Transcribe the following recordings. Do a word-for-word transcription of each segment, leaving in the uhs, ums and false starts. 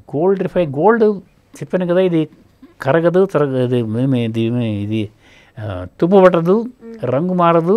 Gold రిఫై gold చెప్పాను కదా, ఇది కరగదు, తరగదు, ఇది ఇది తుప్పు పట్టదు, రంగు మారదు,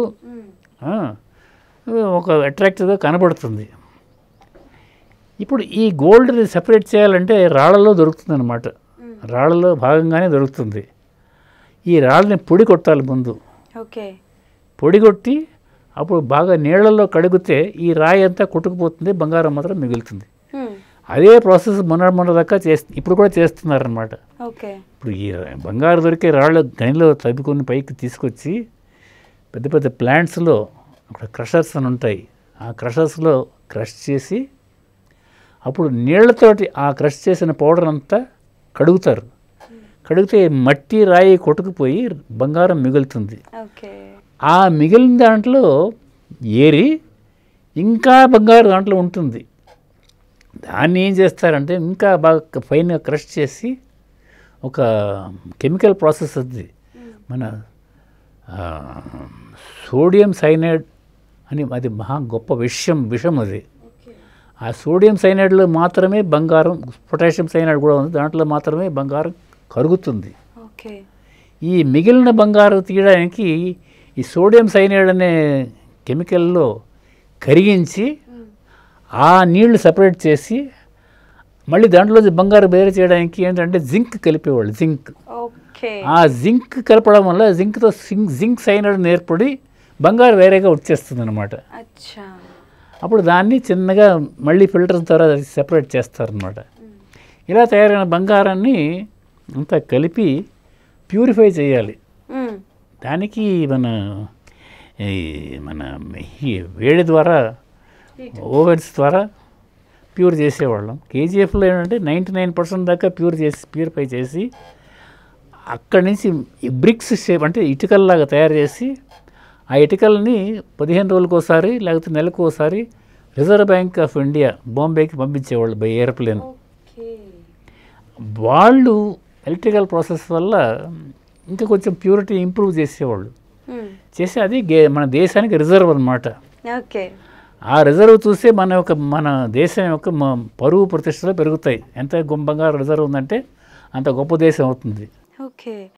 ఒక అట్రాక్టివ్గా కనబడుతుంది. ఇప్పుడు ఈ గోల్డ్ని సెపరేట్ చేయాలంటే రాళ్ళలో దొరుకుతుంది అనమాట, రాళ్ళలో భాగంగానే దొరుకుతుంది. ఈ రాళ్ళని పొడి కొట్టాలి ముందు. ఓకే, పొడి కొట్టి అప్పుడు బాగా నీళ్లలో కడిగితే ఈ రాయి అంతా కొట్టుకుపోతుంది, బంగారం మాత్రం మిగులుతుంది. అదే ప్రాసెస్ మొన్న మొన్న దాకా చేస్తు ఇప్పుడు కూడా చేస్తున్నారనమాట. ఓకే, ఇప్పుడు ఈ బంగారు దొరికే రాళ్ళు గనిలో తవ్వుకొని పైకి తీసుకొచ్చి పెద్ద పెద్ద ప్లాంట్స్లో అక్కడ క్రషర్స్ అని ఉంటాయి, ఆ క్రషర్స్లో క్రష్ చేసి అప్పుడు నీళ్లతోటి ఆ క్రష్ చేసిన పౌడర్ అంతా కడుగుతారు. కడిగితే మట్టి రాయి కొట్టుకుపోయి బంగారం మిగులుతుంది. ఆ మిగిలిన దాంట్లో ఏరి ఇంకా బంగారు దాంట్లో ఉంటుంది. దాన్ని ఏం చేస్తారంటే ఇంకా బాగా ఫైన్గా క్రష్ చేసి ఒక కెమికల్ ప్రాసెస్ అది, మన సోడియం సైనైడ్ అని, అది మహా గొప్ప విషం విషం అది. ఆ సోడియం సైనైడ్లో మాత్రమే బంగారం, పొటాషియం సైనైడ్ కూడా ఉంది, దాంట్లో మాత్రమే బంగారం కరుగుతుంది. ఈ మిగిలిన బంగారం తీయడానికి ఈ సోడియం సైనైడ్ అనే కెమికల్లో కరిగించి ఆ నీళ్లు సపరేట్ చేసి మళ్ళీ దాంట్లో బంగారు వేరే చేయడానికి ఏంటంటే జింక్ కలిపేవాళ్ళు. జింక్ ఆ జింక్ కలపడం వల్ల జింక్తో జింక్ జింక్ సైనైడ్ ఏర్పడి బంగారు వేరేగా వచ్చేస్తుంది అనమాట. అప్పుడు దాన్ని చిన్నగా మళ్ళీ ఫిల్టర్స్ ద్వారా సెపరేట్ చేస్తారనమాట. ఇలా తయారైన బంగారాన్ని అంతా కలిపి ప్యూరిఫై చేయాలి. దానికి మన మన వేడి ద్వారా ఓవెన్స్ ద్వారా ప్యూర్ చేసేవాళ్ళం. కేజీఎఫ్లో ఏంటంటే నైంటీ నైన్ పర్సెంట్ దాకా ప్యూర్ చేసి ప్యూరిఫై చేసి అక్కడి నుంచి బ్రిక్స్ షేప్ అంటే ఇటుకల్లాగా తయారు చేసి ఆ ఇటుకల్ని పదిహేను రోజులకు ఒకసారి లేకపోతే నెలకు ఒకసారి రిజర్వ్ బ్యాంక్ ఆఫ్ ఇండియా బాంబేకి పంపించేవాళ్ళు బై ఎయిర్ప్లేన్. వాళ్ళు ఎలక్ట్రికల్ ప్రాసెస్ వల్ల ఇంకా కొంచెం ప్యూరిటీ ఇంప్రూవ్ చేసేవాళ్ళు. చేసి అది మన దేశానికి రిజర్వ్ అనమాట. ఆ రిజర్వ్ చూస్తే మన యొక్క మన దేశం యొక్క పరువు ప్రతిష్టలు పెరుగుతాయి. ఎంత బంగారు రిజర్వ్ ఉందంటే అంత గొప్ప దేశం అవుతుంది.